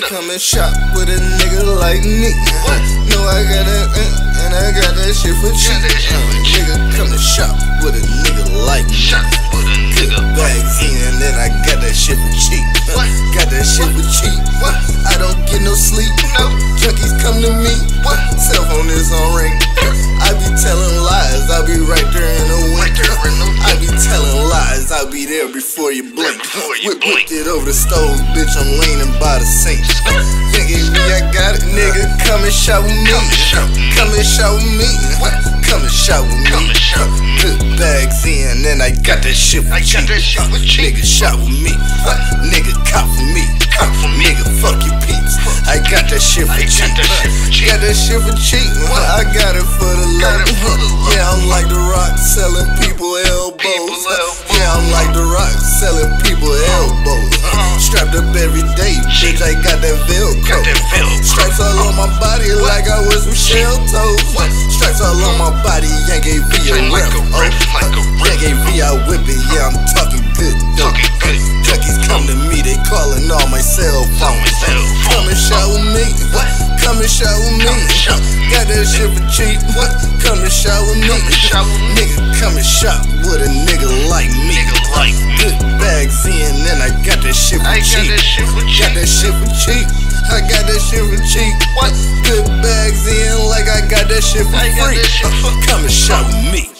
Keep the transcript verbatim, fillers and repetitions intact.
come and shop with a nigga like me. What? No, I got that, uh, and I got that shit for cheap. Uh, nigga, come and shop with a nigga like me. Shop with a nigga bags in, and then I got that shit for cheap. Uh, What? got that shit for cheap. What? I don't get no sleep. No. Junkies come to me. What? Cell phone is on ring. I be telling lies. I be right there in the Right winter. there in the I be telling lies. I'll be there before you blink. before you Whip, blink. whipped it over the stove, bitch. I'm leaning by the sink. Nigga, I got it. Nigga, come and shop with me. Come and shop. Come and shop with me. What? Come and shop with me. Come and shop. Good bags in, and I got that shit for I got cheap. that shit for cheap. Nigga, shop with me. What? Nigga, cop for me. Cop for me. Nigga, fuck your peeps. I got that shit for I cheap. got that shit for cheap. Got that shit for cheap. What? I got it for the Got love. it for the love. Yeah, I'm like the Rock, selling people elbows. People elbows. Yeah, I'm like the Rock, selling people elbows. Uh-huh. Strapped up every day, bitch. I got that Velcro. Got that Velcro. Stripes all on my body like I was some shell toes. What? Stripes all on my body, Yankee V a Like rep. a rep, like a rep. Yankee V, I whip it. Yeah, I'm talking good dope. Talking good. Junkies come to me, they calling all my cell phones. my cell phone. Come and shop with me. What? Come and shop with me. Come and shop. Got that shit for cheap. What? Come and shop with me. Come and shop with me. Nigga, come and shop with a nigga like me. Nigga like me. Good bags in, and I got that shit for I got cheap. that shit for cheap. Got that shit for cheap. I got that shit for cheap. What? Good bags in, like I got that shit for I got free. that shit for- Come and shop with me.